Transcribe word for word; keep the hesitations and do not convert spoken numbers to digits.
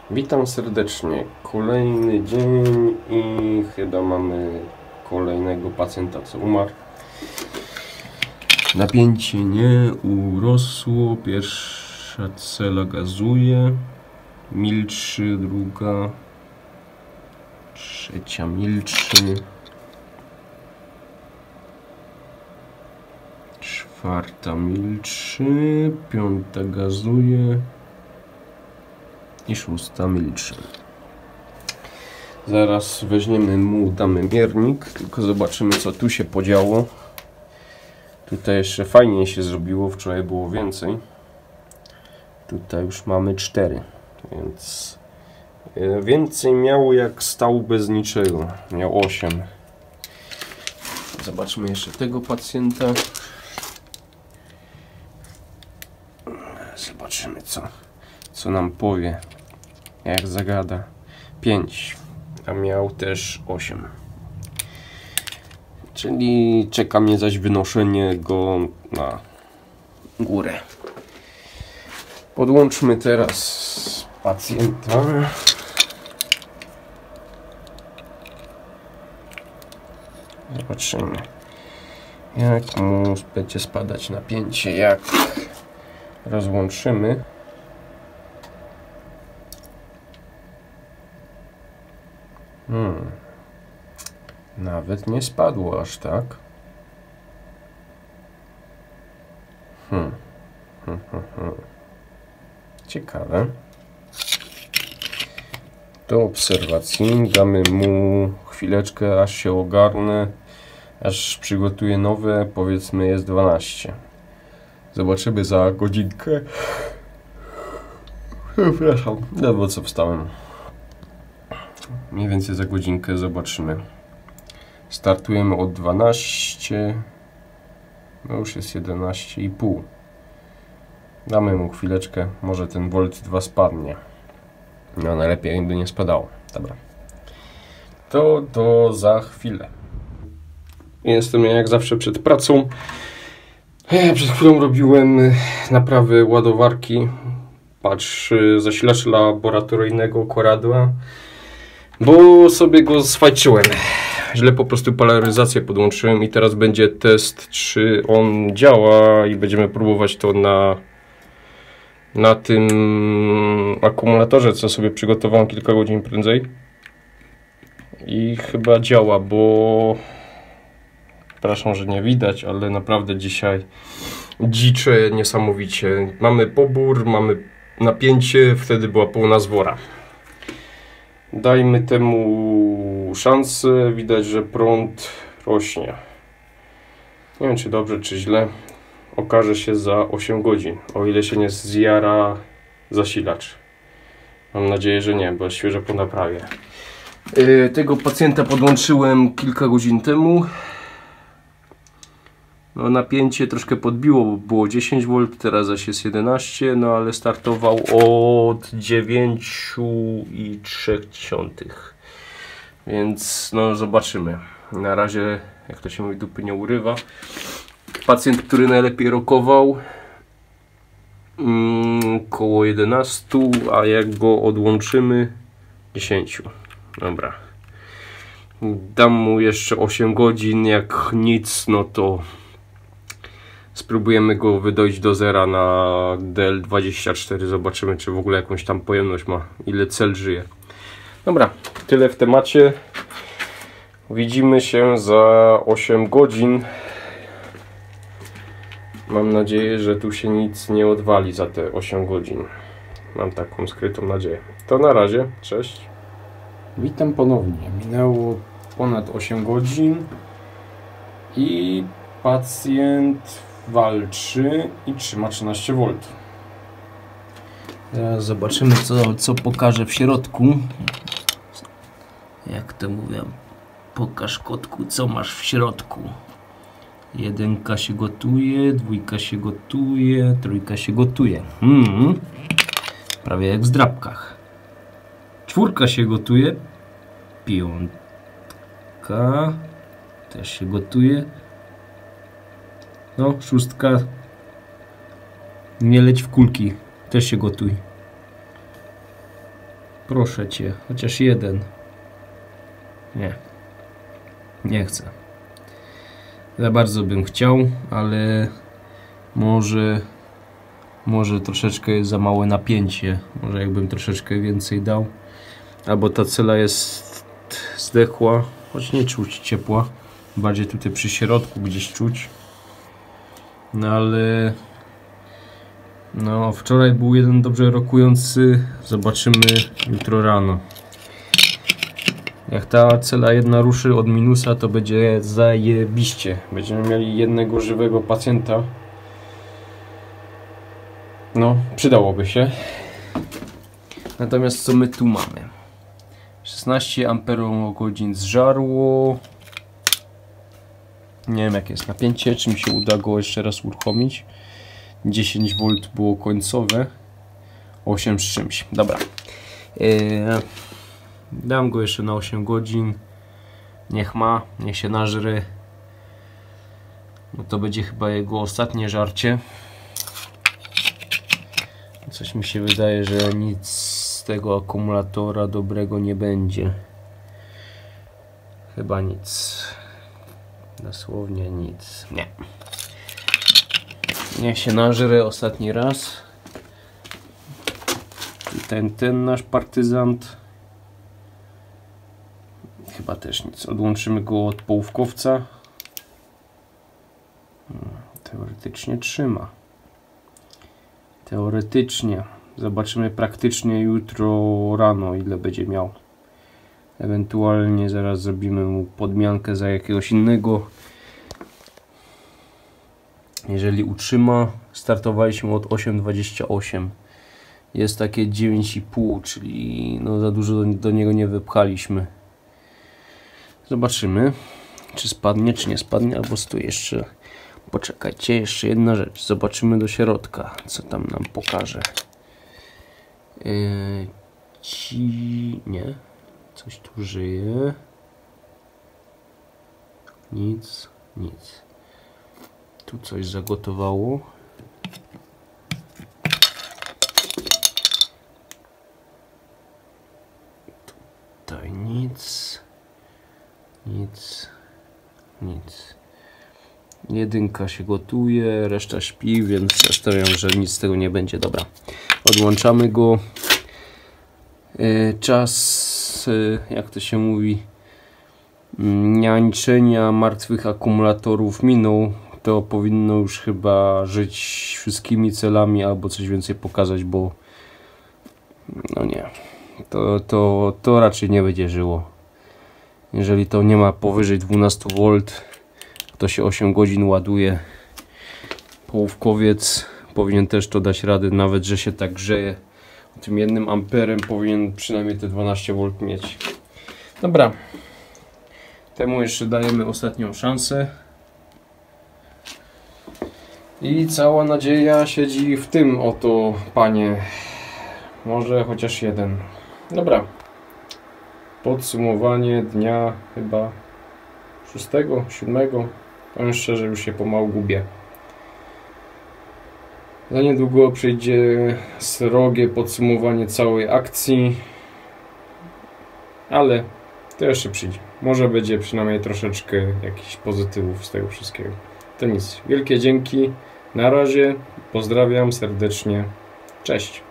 Witam serdecznie. Kolejny dzień i chyba mamy kolejnego pacjenta, co umarł. Napięcie nie urosło. Pierwsza cela gazuje. Milczy, druga. Trzecia milczy. Czwarta milczy. Piąta gazuje. I szósta milczy. Zaraz weźmiemy mu, damy miernik, tylko zobaczymy, co tu się podziało. Tutaj jeszcze fajniej się zrobiło, wczoraj było więcej. Tutaj już mamy cztery, więc więcej miał, jak stał bez niczego. Miał osiem. Zobaczmy jeszcze tego pacjenta. Zobaczymy, co co nam powie, jak zagada. pięć, a miał też osiem. Czyli czeka mnie zaś wynoszenie go na górę. Podłączmy teraz pacjenta. Zobaczymy, jak mu będzie spadać napięcie, jak rozłączymy. Hmm. Nawet nie spadło aż tak. Hmm. Hmm, hmm, hmm. Ciekawe. Do obserwacji damy mu chwileczkę, aż się ogarnę, aż przygotuję nowe. Powiedzmy, jest dwanaście. Zobaczymy za godzinkę. Przepraszam, ledwo co wstałem. Mniej więcej za godzinkę zobaczymy. Startujemy od dwanaście. No już jest jedenaście i pół. Damy mu chwileczkę. Może ten volt dwa spadnie. No najlepiej jakby nie spadało. Dobra. To do za chwilę. Jestem jak zawsze przed pracą. Ja przed chwilą robiłem naprawy ładowarki. Patrz, zasilacz laboratoryjnego koradła. Bo sobie go sfajczyłem. Źle po prostu polaryzację podłączyłem i teraz będzie test, czy on działa i będziemy próbować to na na tym akumulatorze, co sobie przygotowałem kilka godzin prędzej. I chyba działa, bo przepraszam, że nie widać, ale naprawdę dzisiaj dzicze niesamowicie. Mamy pobór, mamy napięcie, wtedy była pełna zwora. Dajmy temu szansę. Widać, że prąd rośnie. Nie wiem, czy dobrze, czy źle. Okaże się za osiem godzin, o ile się nie zjara zasilacz. Mam nadzieję, że nie, bo jest świeżo po naprawie. Yy, tego pacjenta podłączyłem kilka godzin temu. No, napięcie troszkę podbiło, bo było dziesięć wolt, teraz zaś jest jedenaście, no ale startował od dziewięć i trzy dziesiątych. Więc no zobaczymy. Na razie, jak to się mówi, dupy nie urywa. Pacjent, który najlepiej rokował, mm, koło jedenaście, a jak go odłączymy, dziesięć. Dobra. Dam mu jeszcze osiem godzin, jak nic, no to spróbujemy go wydojść do zera na D L dwadzieścia cztery. Zobaczymy, czy w ogóle jakąś tam pojemność ma, ile cel żyje. Dobra, tyle w temacie. Widzimy się za osiem godzin. Mam nadzieję, że tu się nic nie odwali za te osiem godzin. Mam taką skrytą nadzieję. To na razie, cześć. Witam ponownie. Minęło ponad osiem godzin i pacjent walczy i trzyma trzynaście wolt. Teraz zobaczymy, co, co pokaże w środku. Jak to mówią, pokaż kotku, co masz w środku. Jedynka się gotuje, dwójka się gotuje, trójka się gotuje. Hmm. Prawie jak w zdrabkach. Czwórka się gotuje. Piątka też się gotuje. No, szóstka. Nie leć w kulki. Też się gotuj. Proszę cię, chociaż jeden. Nie. Nie chcę. Za bardzo bym chciał, ale może może troszeczkę jest za małe napięcie. Może jakbym troszeczkę więcej dał. Albo ta cela jest zdechła, choć nie czuć ciepła. Bardziej tutaj przy środku gdzieś czuć. No ale no wczoraj był jeden dobrze rokujący. Zobaczymy jutro rano. Jak ta cela jedna ruszy od minusa, to będzie zajebiście. Będziemy mieli jednego żywego pacjenta. No, przydałoby się. Natomiast co my tu mamy? szesnaście amperogodzin zżarło. Nie wiem jakie jest napięcie, czy mi się uda go jeszcze raz uruchomić. dziesięć wolt było końcowe. osiem z czymś. Dobra. Yy, dam go jeszcze na osiem godzin. Niech ma, niech się nażre. Bo to będzie chyba jego ostatnie żarcie. Coś mi się wydaje, że nic z tego akumulatora dobrego nie będzie. Chyba nic. Dosłownie nic. Nie. Niech się nażre ostatni raz. I ten, ten nasz partyzant. Chyba też nic. Odłączymy go od połówkowca. Teoretycznie trzyma. Teoretycznie. Zobaczymy praktycznie jutro rano, ile będzie miał. Ewentualnie zaraz zrobimy mu podmiankę za jakiegoś innego. Jeżeli utrzyma, startowaliśmy od osiem dwadzieścia osiem. Jest takie dziewięć i pół, czyli no za dużo do, do niego nie wypchaliśmy. Zobaczymy, czy spadnie, czy nie spadnie, albo tu jeszcze. Poczekajcie, jeszcze jedna rzecz. Zobaczymy do środka, co tam nam pokaże. Yy, ci... nie. Coś tu żyje. Nic, nic. Tu coś zagotowało. Tutaj nic. Nic. Nic. Jedynka się gotuje, reszta śpi, więc stawiam, że nic z tego nie będzie. Dobra. Odłączamy go. Czas, jak to się mówi, niańczenia martwych akumulatorów minął. To powinno już chyba żyć wszystkimi celami albo coś więcej pokazać, bo no nie, to, to, to raczej nie będzie żyło. Jeżeli to nie ma powyżej dwanaście wolt, to się osiem godzin ładuje. Połówkowiec powinien też to dać radę, nawet że się tak grzeje. Tym jednym amperem powinien przynajmniej te dwanaście wolt mieć. Dobra. Temu jeszcze dajemy ostatnią szansę. I cała nadzieja siedzi w tym oto panie. Może chociaż jeden. Dobra. Podsumowanie dnia chyba szóstego, siódmego. Powiem szczerze, już się pomału gubię. Za niedługo przyjdzie srogie podsumowanie całej akcji. Ale to jeszcze przyjdzie. Może będzie przynajmniej troszeczkę jakichś pozytywów z tego wszystkiego. To nic. Wielkie dzięki. Na razie. Pozdrawiam serdecznie. Cześć.